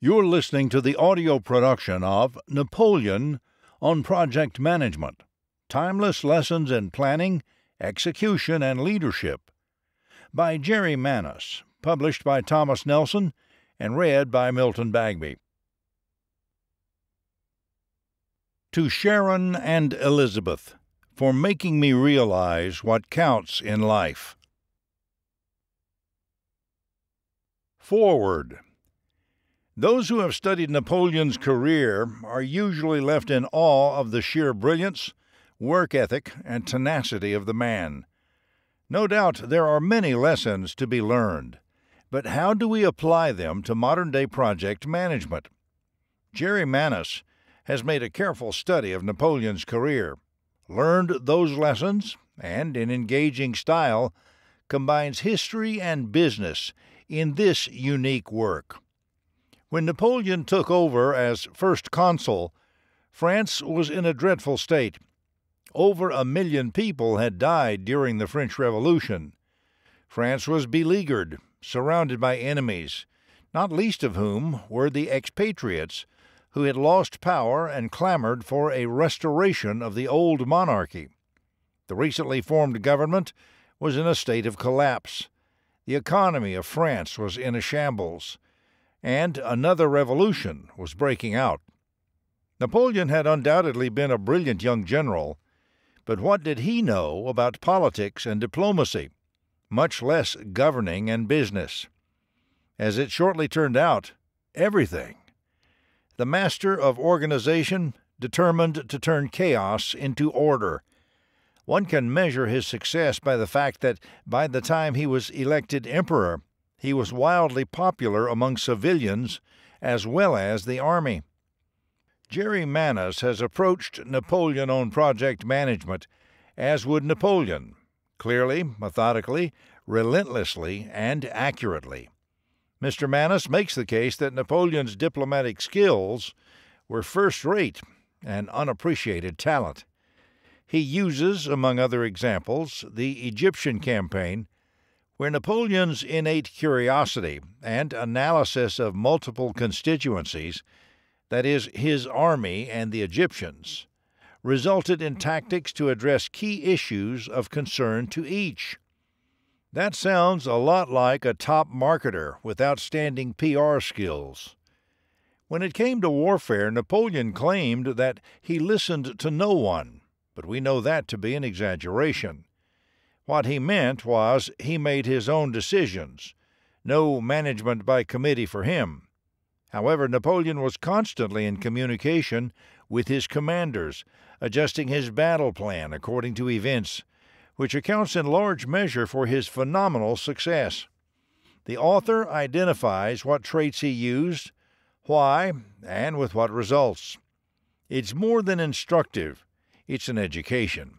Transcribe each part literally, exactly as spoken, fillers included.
You're listening to the audio production of Napoleon on Project Management, Timeless Lessons in Planning, Execution, and Leadership by Jerry Manis, published by Thomas Nelson and read by Milton Bagby. To Sharon and Elizabeth, for making me realize what counts in life. Forward. Those who have studied Napoleon's career are usually left in awe of the sheer brilliance, work ethic, and tenacity of the man. No doubt there are many lessons to be learned, but how do we apply them to modern-day project management? Jerry Manis has made a careful study of Napoleon's career, learned those lessons, and, in engaging style, combines history and business in this unique work. When Napoleon took over as first consul, France was in a dreadful state. Over a million people had died during the French Revolution. France was beleaguered, surrounded by enemies, not least of whom were the expatriates who had lost power and clamored for a restoration of the old monarchy. The recently formed government was in a state of collapse. The economy of France was in a shambles, and another revolution was breaking out. Napoleon had undoubtedly been a brilliant young general, but what did he know about politics and diplomacy, much less governing and business? As it shortly turned out, everything. The master of organization determined to turn chaos into order. One can measure his success by the fact that by the time he was elected emperor, he was wildly popular among civilians as well as the army. Jerry Manis has approached Napoleon on project management as would Napoleon, clearly, methodically, relentlessly, and accurately. Mister Manis makes the case that Napoleon's diplomatic skills were first-rate and unappreciated talent. He uses, among other examples, the Egyptian campaign, where Napoleon's innate curiosity and analysis of multiple constituencies, that is, his army and the Egyptians, resulted in tactics to address key issues of concern to each. That sounds a lot like a top marketer with outstanding P R skills. When it came to warfare, Napoleon claimed that he listened to no one, but we know that to be an exaggeration. What he meant was he made his own decisions, no management by committee for him. However, Napoleon was constantly in communication with his commanders, adjusting his battle plan according to events, which accounts in large measure for his phenomenal success. The author identifies what traits he used, why, and with what results. It's more than instructive, it's an education.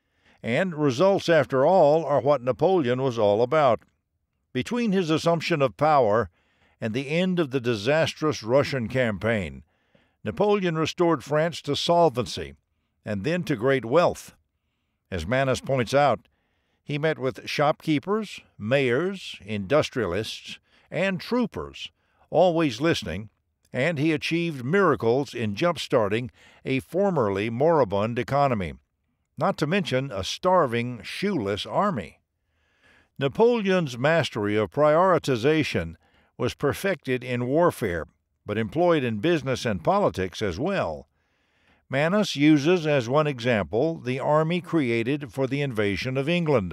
And results, after all, are what Napoleon was all about. Between his assumption of power and the end of the disastrous Russian campaign, Napoleon restored France to solvency and then to great wealth. As Manis points out, he met with shopkeepers, mayors, industrialists, and troopers, always listening, and he achieved miracles in jump-starting a formerly moribund economy, not to mention a starving, shoeless army. Napoleon's mastery of prioritization was perfected in warfare, but employed in business and politics as well. Manis uses as one example the army created for the invasion of England.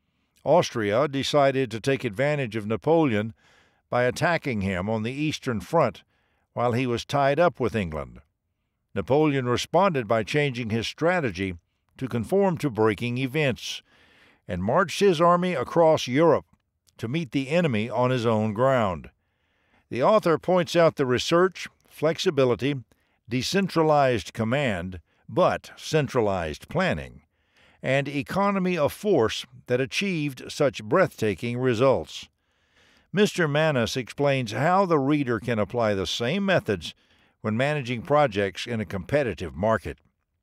Austria decided to take advantage of Napoleon by attacking him on the Eastern Front while he was tied up with England. Napoleon responded by changing his strategy to conform to breaking events, and marched his army across Europe to meet the enemy on his own ground. The author points out the research, flexibility, decentralized command, but centralized planning, and economy of force that achieved such breathtaking results. Mister Manis explains how the reader can apply the same methods when managing projects in a competitive market.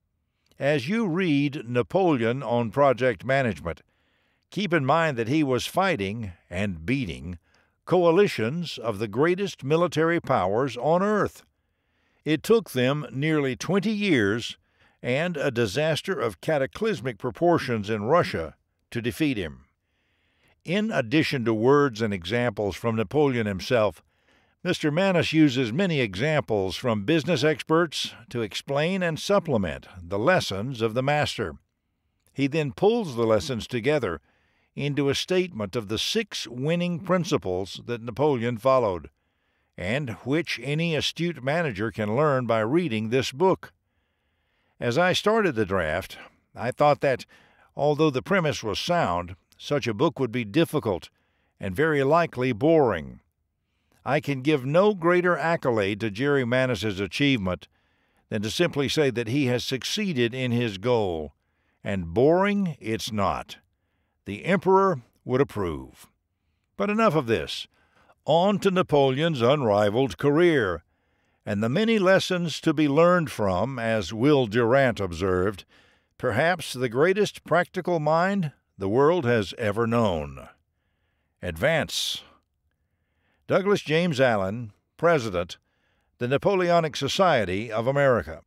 As you read Napoleon on Project Management, keep in mind that he was fighting and beating coalitions of the greatest military powers on earth. It took them nearly twenty years and a disaster of cataclysmic proportions in Russia to defeat him. In addition to words and examples from Napoleon himself, Mister Manus uses many examples from business experts to explain and supplement the lessons of the master. He then pulls the lessons together into a statement of the six winning principles that Napoleon followed, and which any astute manager can learn by reading this book. As I started the draft, I thought that, although the premise was sound, such a book would be difficult and very likely boring. I can give no greater accolade to Jerry Manus's achievement than to simply say that he has succeeded in his goal, and boring it's not. The Emperor would approve. But enough of this. On to Napoleon's unrivaled career, and the many lessons to be learned from, as Will Durant observed, perhaps the greatest practical mind the world has ever known. Advance. Douglas James Allen, President, the Napoleonic Society of America.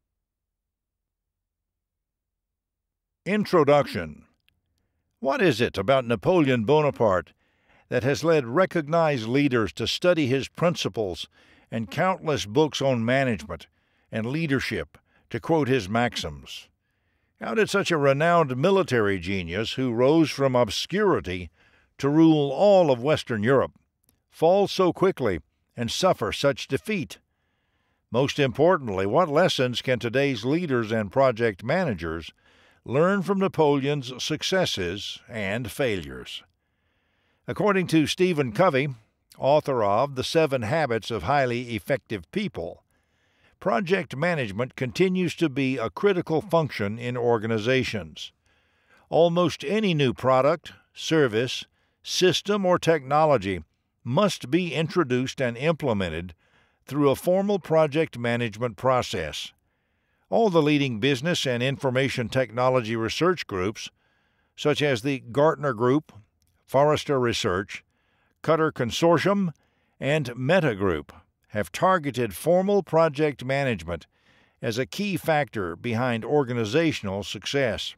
Introduction. What is it about Napoleon Bonaparte that has led recognized leaders to study his principles and countless books on management and leadership to quote his maxims? How did such a renowned military genius who rose from obscurity to rule all of Western Europe fall so quickly and suffer such defeat? Most importantly, what lessons can today's leaders and project managers learn from Napoleon's successes and failures? According to Stephen Covey, author of The Seven Habits of Highly Effective People, project management continues to be a critical function in organizations. Almost any new product, service, system, or technology must be introduced and implemented through a formal project management process. All the leading business and information technology research groups, such as the Gartner Group, Forrester Research, Cutter Consortium, and Meta Group, have targeted formal project management as a key factor behind organizational success.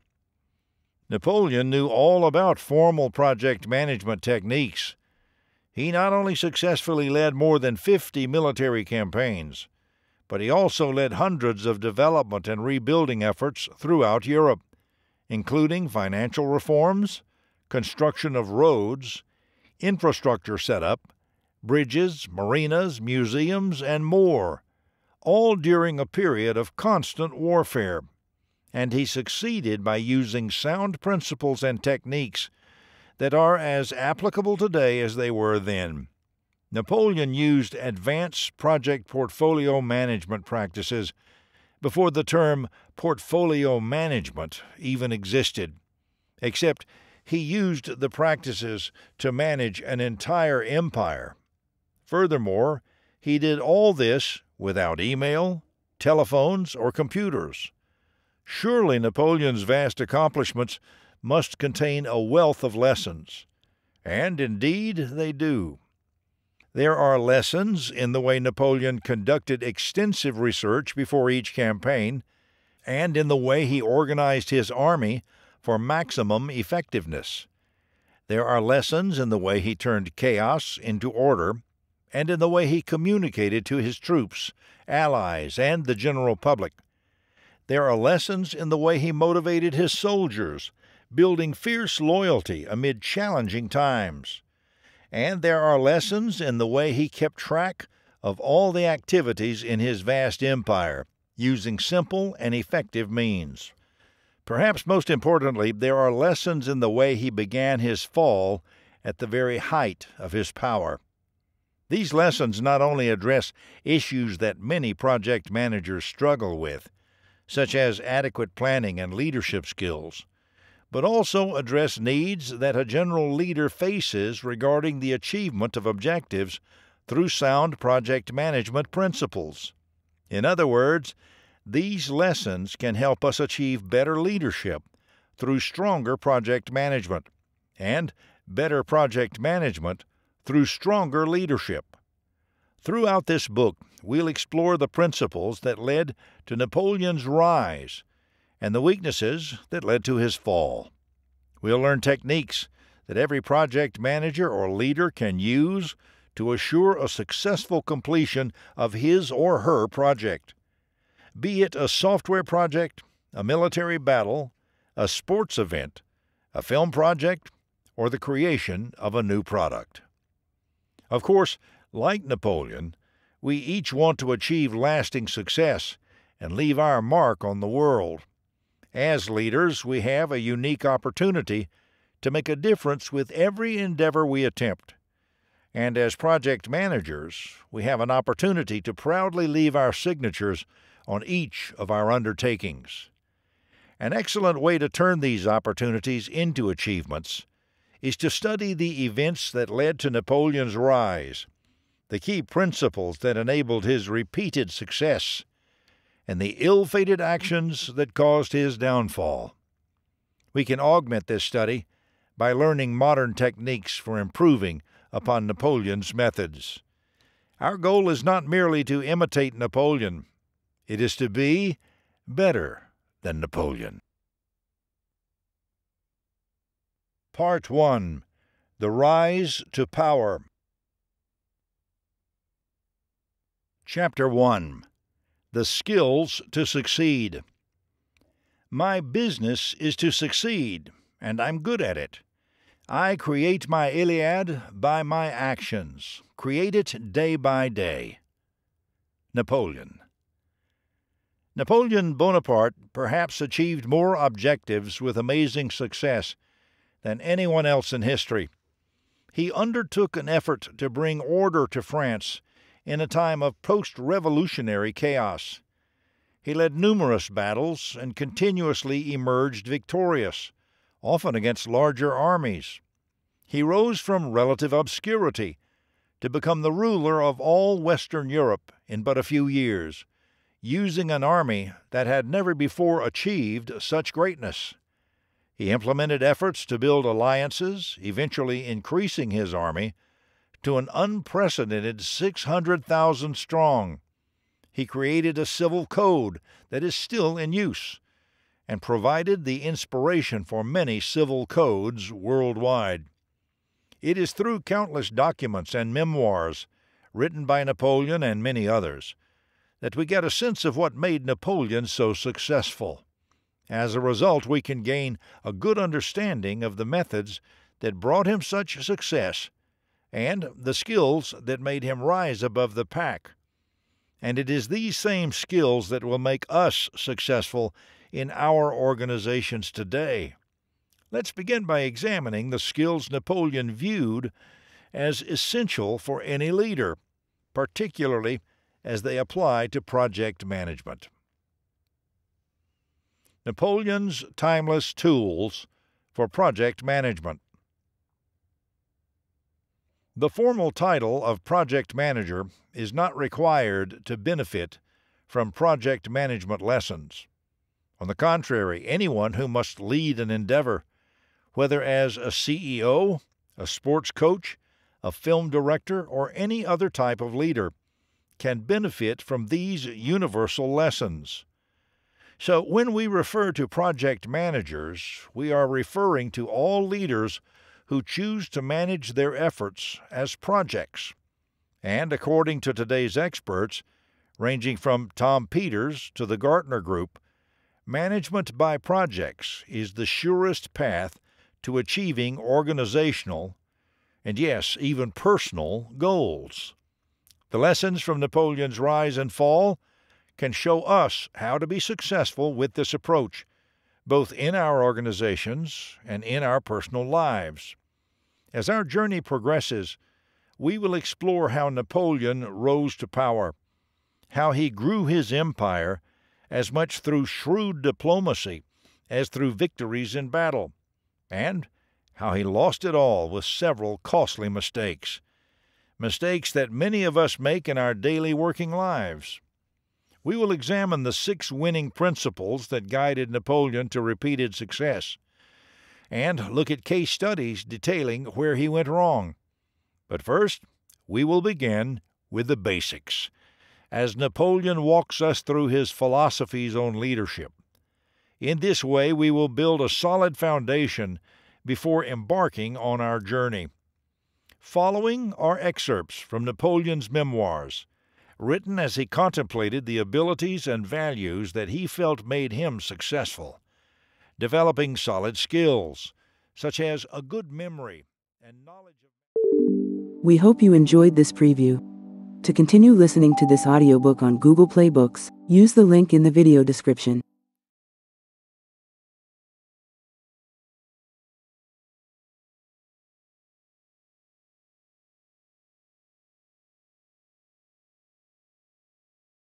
Napoleon knew all about formal project management techniques. He not only successfully led more than fifty military campaigns, but he also led hundreds of development and rebuilding efforts throughout Europe, including financial reforms, construction of roads, infrastructure setup, bridges, marinas, museums, and more, all during a period of constant warfare. And he succeeded by using sound principles and techniques that are as applicable today as they were then. Napoleon used advanced project portfolio management practices before the term portfolio management even existed, except he used the practices to manage an entire empire. Furthermore, he did all this without email, telephones, or computers. Surely Napoleon's vast accomplishments must contain a wealth of lessons, and indeed they do. There are lessons in the way Napoleon conducted extensive research before each campaign, and in the way he organized his army for maximum effectiveness. There are lessons in the way he turned chaos into order, and in the way he communicated to his troops, allies, and the general public. There are lessons in the way he motivated his soldiers, building fierce loyalty amid challenging times. And there are lessons in the way he kept track of all the activities in his vast empire, using simple and effective means. Perhaps most importantly, there are lessons in the way he began his fall at the very height of his power. These lessons not only address issues that many project managers struggle with, such as adequate planning and leadership skills, but also address needs that a general leader faces regarding the achievement of objectives through sound project management principles. In other words, these lessons can help us achieve better leadership through stronger project management, and better project management through stronger leadership. Throughout this book, we'll explore the principles that led to Napoleon's rise and the weaknesses that led to his fall. We'll learn techniques that every project manager or leader can use to assure a successful completion of his or her project. Be it a software project, a military battle, a sports event, a film project, or the creation of a new product. Of course, like Napoleon, we each want to achieve lasting success and leave our mark on the world. As leaders, we have a unique opportunity to make a difference with every endeavor we attempt. And as project managers, we have an opportunity to proudly leave our signatures on each of our undertakings. An excellent way to turn these opportunities into achievements is to study the events that led to Napoleon's rise, the key principles that enabled his repeated success, and the ill-fated actions that caused his downfall. We can augment this study by learning modern techniques for improving upon Napoleon's methods. Our goal is not merely to imitate Napoleon, it is to be better than Napoleon. Part one. The Rise to Power. Chapter one. The Skills to Succeed. My business is to succeed, and I'm good at it. I create my Iliad by my actions, create it day by day. Napoleon. Napoleon Bonaparte perhaps achieved more objectives with amazing success than anyone else in history. He undertook an effort to bring order to France in a time of post-revolutionary chaos. He led numerous battles and continuously emerged victorious, often against larger armies. He rose from relative obscurity to become the ruler of all Western Europe in but a few years, using an army that had never before achieved such greatness. He implemented efforts to build alliances, eventually increasing his army to an unprecedented six hundred thousand strong. He created a civil code that is still in use and provided the inspiration for many civil codes worldwide. It is through countless documents and memoirs written by Napoleon and many others that we get a sense of what made Napoleon so successful. As a result, we can gain a good understanding of the methods that brought him such success and the skills that made him rise above the pack. And it is these same skills that will make us successful in our organizations today. Let's begin by examining the skills Napoleon viewed as essential for any leader, particularly as they apply to project management. Napoleon's timeless tools for project management. The formal title of project manager is not required to benefit from project management lessons. On the contrary, anyone who must lead an endeavor, whether as a C E O, a sports coach, a film director, or any other type of leader, can benefit from these universal lessons. So when we refer to project managers, we are referring to all leaders who choose to manage their efforts as projects. And according to today's experts, ranging from Tom Peters to the Gartner Group, management by projects is the surest path to achieving organizational, and yes, even personal, goals. The lessons from Napoleon's rise and fall can show us how to be successful with this approach, both in our organizations and in our personal lives. As our journey progresses, we will explore how Napoleon rose to power, how he grew his empire as much through shrewd diplomacy as through victories in battle, and how he lost it all with several costly mistakes, mistakes that many of us make in our daily working lives. We will examine the six winning principles that guided Napoleon to repeated success, and look at case studies detailing where he went wrong. But first, we will begin with the basics, as Napoleon walks us through his philosophies on leadership. In this way, we will build a solid foundation before embarking on our journey. Following are excerpts from Napoleon's memoirs, written as he contemplated the abilities and values that he felt made him successful, developing solid skills, such as a good memory and knowledge of... We hope you enjoyed this preview. To continue listening to this audiobook on Google Play Books, use the link in the video description.